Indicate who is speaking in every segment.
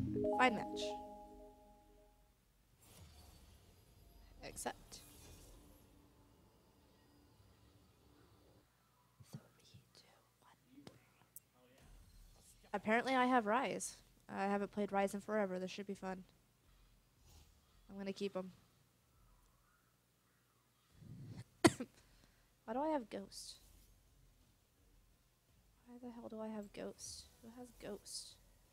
Speaker 1: Fine match. Accept. 3, 2, 1. Apparently I have Rise. I haven't played Rise in forever. This should be fun. I'm gonna keep them. Why do I have Ghost? Why the hell do I have Ghost? Who has Ghost?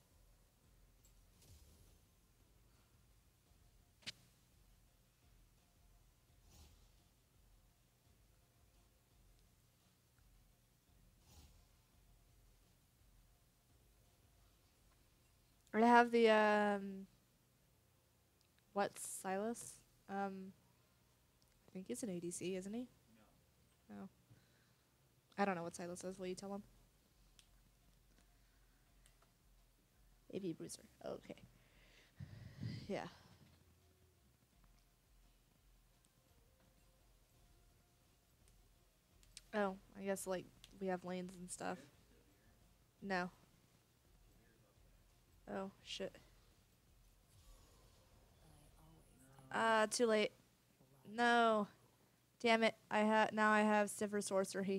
Speaker 1: I have the what's Silas? I think he's an ADC, isn't he? No. I don't know what Silas is. Will you tell him? AB Bruiser. Okay. Yeah. Oh, I guess like we have lanes and stuff. No. Oh shit. Too late. No. Damn it. Now I have Sivir sorcery.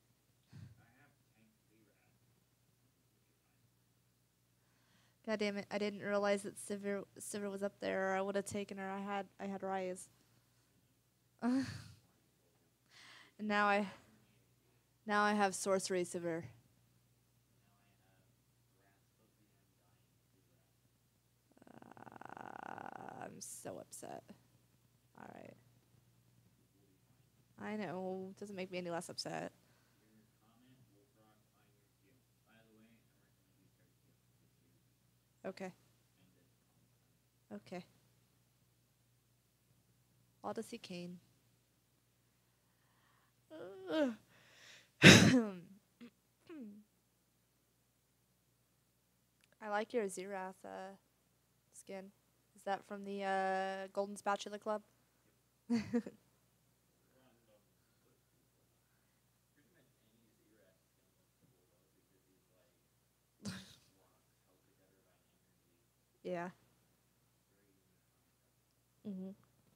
Speaker 1: God damn it. I didn't realize that Sivir was up there, or I would have taken her. I had Rise. And now I have sorcery Sivir. I'm so upset. Alright. I know. Doesn't make me any less upset. Okay. Okay. Odyssey Kane. I like your Xerath skin. Is that from the Golden Spatula Club? Yeah. Mhm.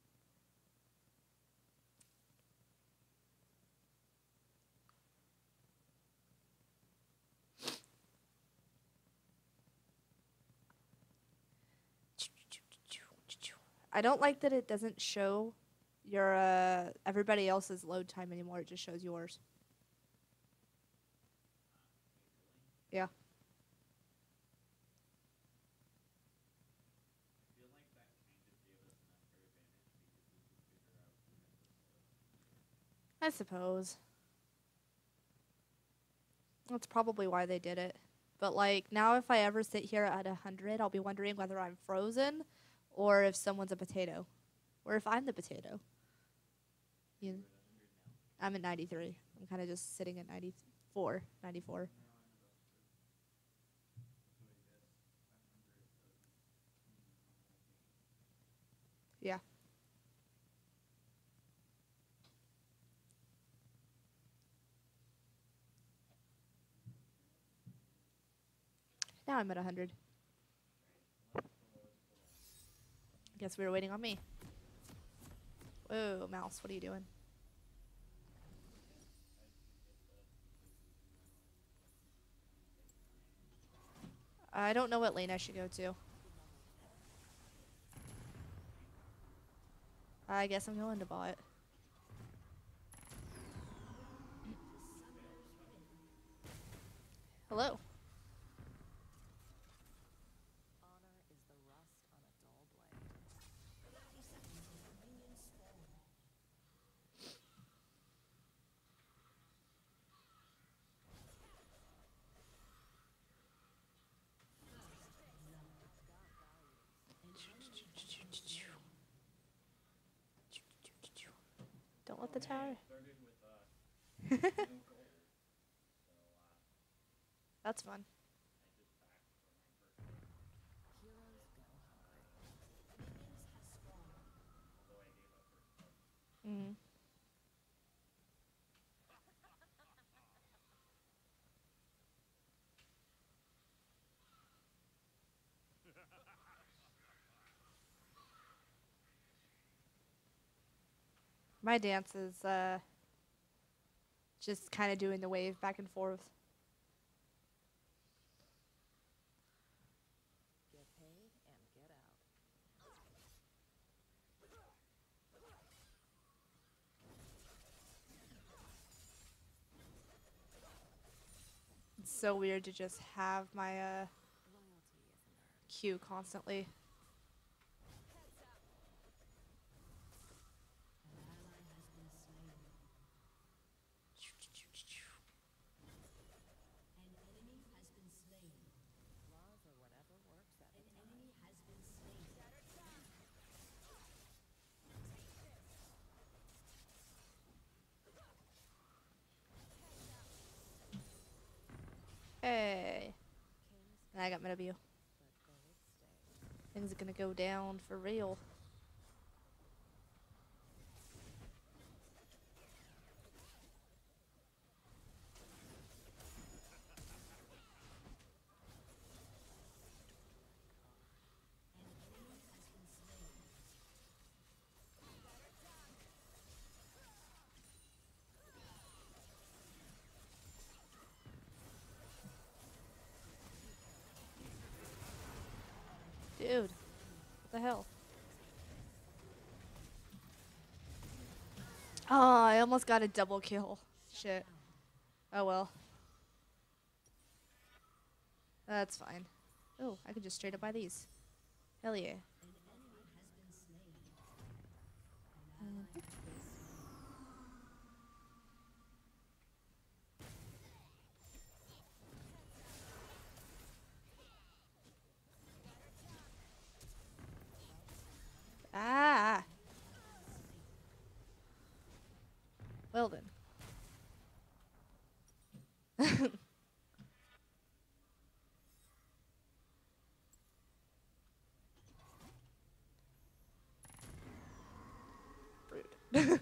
Speaker 1: I don't like that it doesn't show your everybody else's load time anymore. It just shows yours. Yeah. I suppose. That's probably why they did it. But like now if I ever sit here at 100, I'll be wondering whether I'm frozen or if someone's a potato. Or if I'm the potato. You know? I'm at 93. I'm kind of just sitting at 94. 94. Yeah. Now I'm at 100. Guess we were waiting on me. Whoa, mouse, what are you doing? I don't know what lane I should go to. I guess I'm going to bot. Hello. Don't let the tower. That's fun. Mm. My dance is just kind of doing the wave back and forth.
Speaker 2: Get paid and get out.
Speaker 1: It's so weird to just have my
Speaker 2: Loyalty is an art.
Speaker 1: Q constantly.
Speaker 2: An ally has been slain. An enemy has been slain. Laws or whatever works at an enemy has been slain.
Speaker 1: Hey.
Speaker 2: Kings
Speaker 1: And I got mid of you.
Speaker 2: but gold stay.
Speaker 1: Things are gonna go down for real.
Speaker 2: An enemy has been slain.
Speaker 1: Dude. What the hell? Oh, I almost got a double kill. Shit. Oh well. That's fine. Oh, I could just straight up buy these. Hell yeah.
Speaker 2: An enemy has been slain. An ally has been slain.
Speaker 1: Ah. Well then. Rude.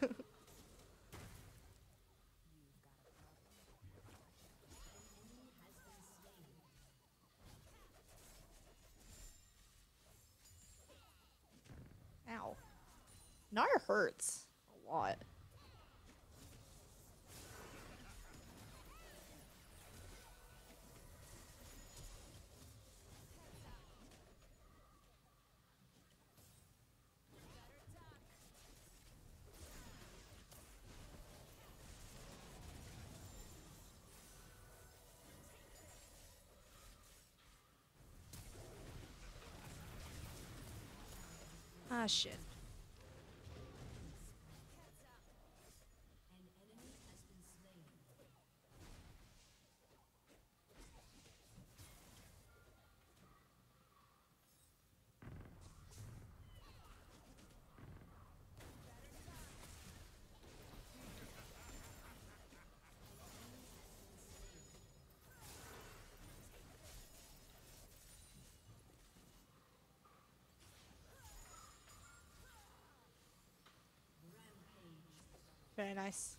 Speaker 1: Ow. Gnar hurts a lot. Ah, shit.
Speaker 2: An enemy has been slain.
Speaker 1: Very nice.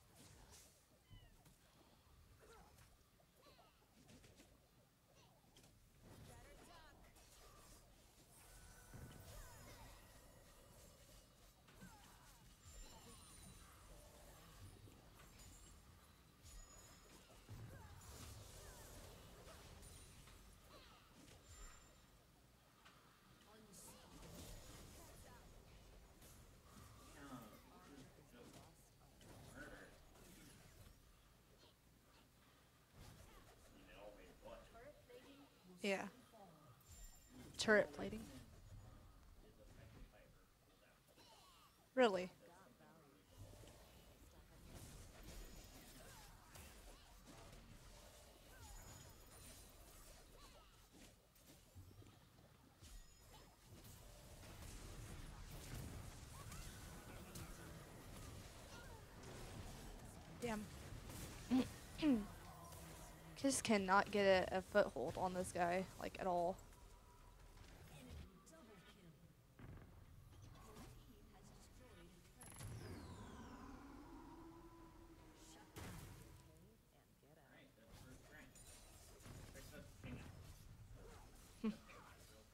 Speaker 1: Yeah. Turret plating. Really? Damn. Just cannot get a foothold on this guy, like, at all.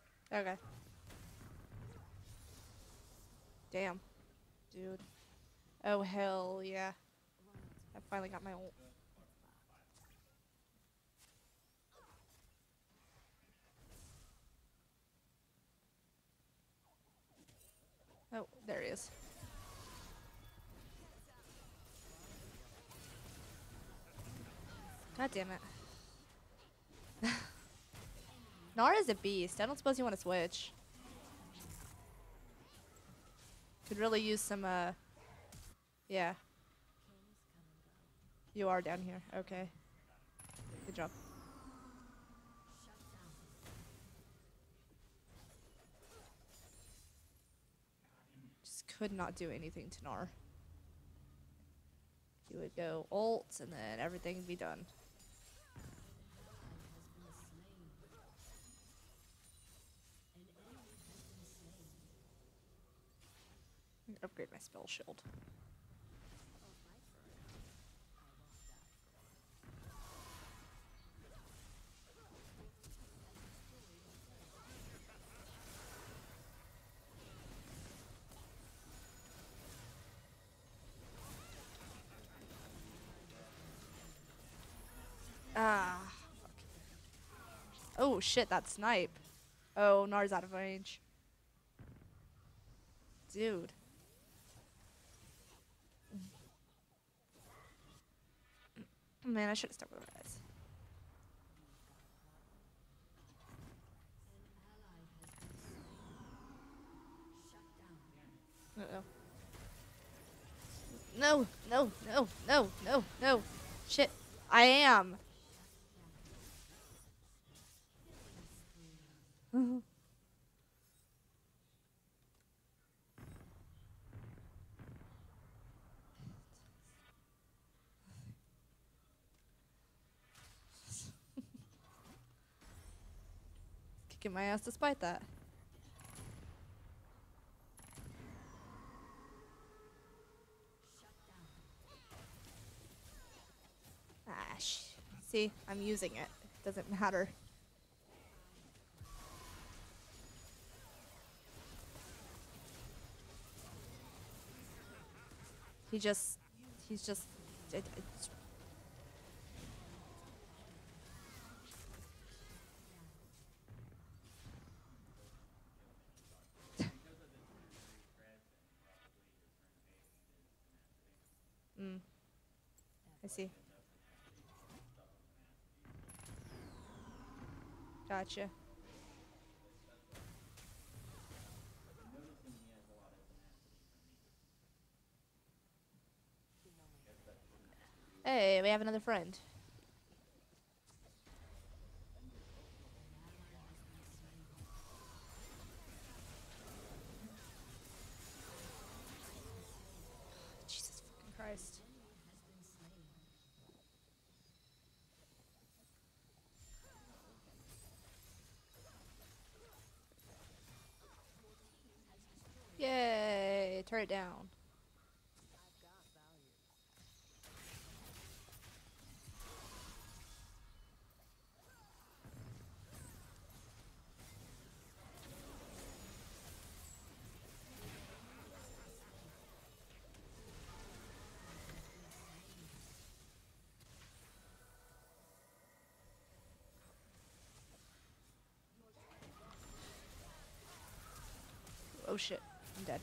Speaker 1: Okay. Damn. Dude. Oh hell yeah! I finally got my ult. Oh, there he is. God damn it. Gnar is a beast. I don't suppose you want to switch. Could really use some, yeah. You are down here. Okay. Good job. Just could not do anything to Gnar. He would go ult, and then everything would be done. Upgrade my spell shield. Ah. Fuck. Oh shit, that snipe. Oh, Gnar's out of range. Dude. Man, I should have stuck with Res. Uh-oh. No, no, no, no, no, no. Shit. I am. Kicking my ass despite that. See, I'm using it. Doesn't matter. He's just, it's I see. Gotcha. Hey, we have another friend. Jesus fucking Christ. Yay! Turn it down. Oh shit, I'm dead.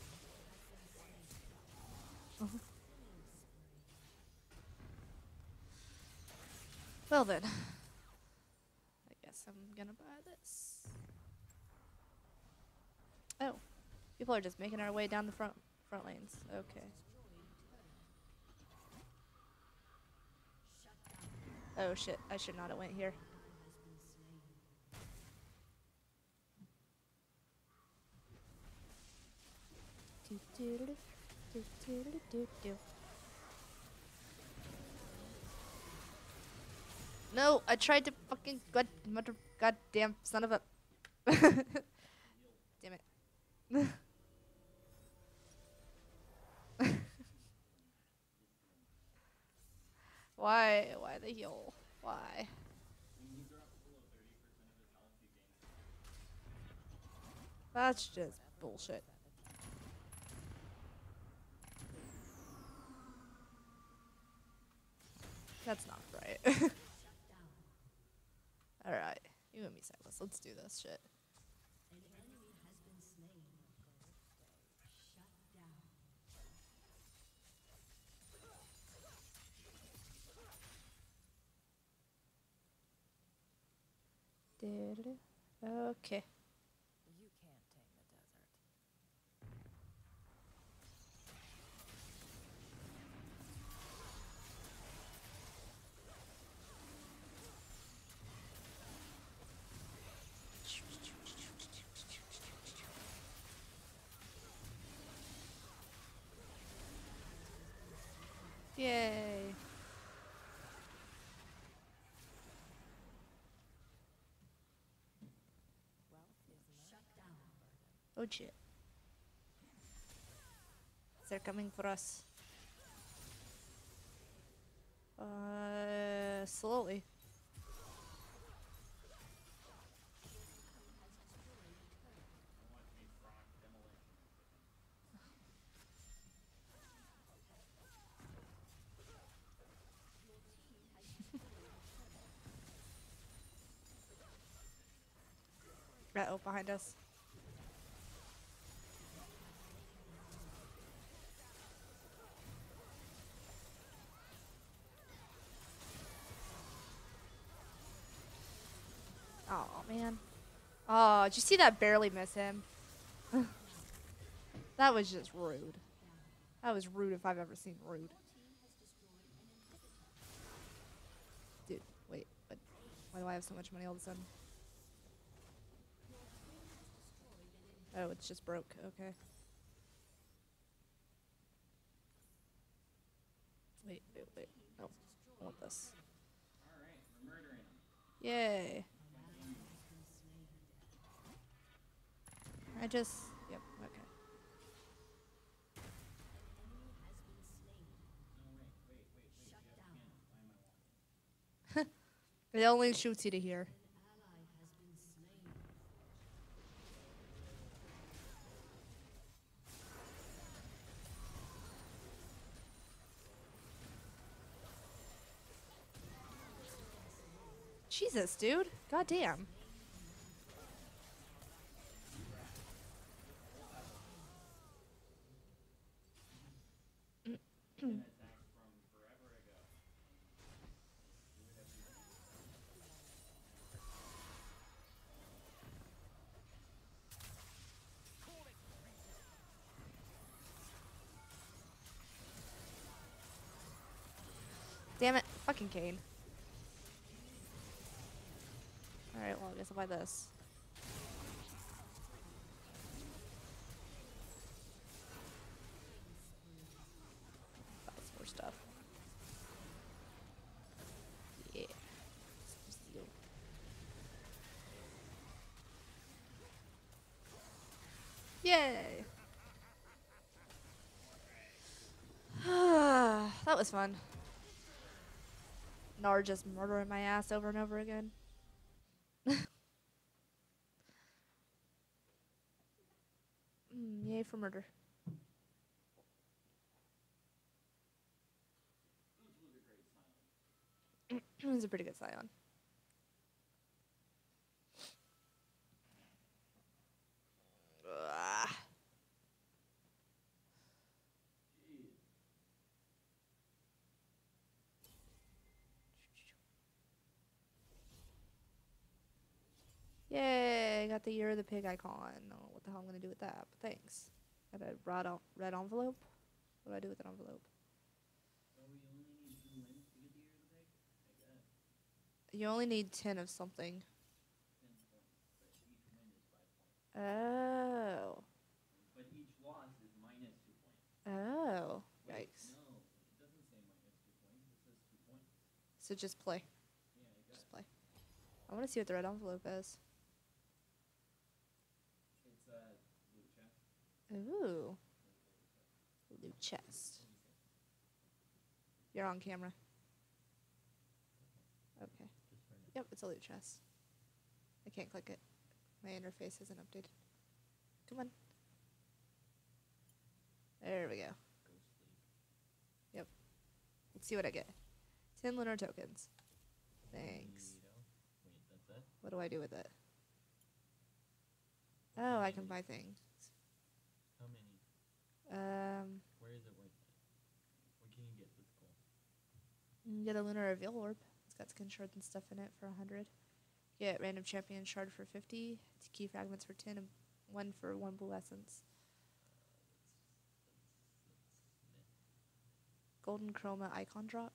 Speaker 1: Well then, I guess I'm gonna buy this. Oh, people are just making our way down the front lanes. Okay. Oh shit, I should not have went here. No, I tried to fucking goddamn son of a damn it. Why the heal? Why? That's just bullshit. That's not right. Alright. You and me, Silas. Let's do this shit.
Speaker 2: An enemy has been slain. Shut down.
Speaker 1: Okay.
Speaker 3: You can't tame the desert.
Speaker 1: Yay.
Speaker 3: Wealth is
Speaker 2: Shut down.
Speaker 1: Oh shit. They're coming for us. Slowly. Uh-oh, behind us. Oh, man. Oh, did you see that barely miss him? That was just rude. That was rude if I've ever seen rude. Dude, wait. But why do I have so much money all of a sudden? Oh, it's just broke. Okay. Wait. No, I want this.
Speaker 4: Alright, we're murdering him.
Speaker 1: Yay. Yep, okay.
Speaker 4: No, wait.
Speaker 2: Shut
Speaker 4: Jeff
Speaker 2: down.
Speaker 4: can't. Why am I walking?
Speaker 1: It only shoots you to here.
Speaker 2: Ally has been slain.
Speaker 1: Jesus, dude. God damn.
Speaker 4: An attack from forever ago. Do it every time.
Speaker 1: Damn it. Fucking Kane. Alright, well, I guess I'll buy this. Buy some more stuff. Yeah. Some steel. Yay! That was fun. Gnar just murdering my ass over and over again. Yay for murder. It was a pretty good Scion. Ugh. Yay, I got the Year of the Pig icon. I don't know what the hell I'm gonna do with that, but thanks. Got a red envelope. What do I do with an envelope?
Speaker 4: So we only need 2 wins to get the Year of the Pig? I guess.
Speaker 1: You only need 10 of something.
Speaker 4: 10 points. But each win is 5 points.
Speaker 1: Oh.
Speaker 4: But each loss is minus 2 points.
Speaker 1: Oh.
Speaker 4: Wait,
Speaker 1: Yikes.
Speaker 4: no, it doesn't say minus 2 points. It says 2 points.
Speaker 1: So just play.
Speaker 4: Yeah, I guess.
Speaker 1: Just play. I want to see what the red envelope is.
Speaker 4: It's blue chest.
Speaker 1: Ooh. Loot chest. You're on camera. Okay. Yep, it's a loot chest. I can't click it. My interface isn't updated. Come on. There we go.
Speaker 4: Go sleep.
Speaker 1: Let's see what I get. 10 lunar tokens. Thanks.
Speaker 5: Neato. Wait, that's it?
Speaker 1: What do I do with it?
Speaker 5: What's
Speaker 1: Oh,
Speaker 5: the
Speaker 1: I
Speaker 5: name
Speaker 1: can
Speaker 5: of
Speaker 1: buy
Speaker 5: it?
Speaker 1: things.
Speaker 5: How many?
Speaker 1: Um,
Speaker 5: Where is it worth it? What can you get that's cool?
Speaker 1: you can get a lunar reveal orb. It's got skin shards and stuff in it for 100. Get random champion shard for 50. Key fragments for 10 and 1 for 1 blue essence. Golden chroma icon drop.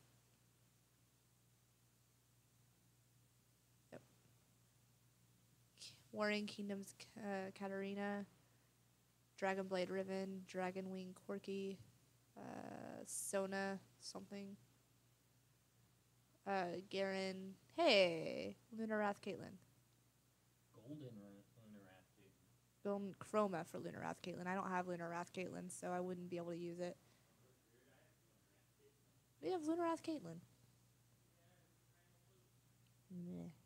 Speaker 1: Yep. Warring Kingdoms Katarina. Dragon Blade Riven. Dragon Wing Corki. Sona something. Garen. Hey! Lunar Wrath Caitlyn.
Speaker 5: Lunar Wrath, dude.
Speaker 1: Golden chroma for Lunar Wrath Caitlyn. I don't have Lunar Wrath Caitlyn, so I wouldn't be able to use it. We have Lunar Wrath Caitlyn. Meh.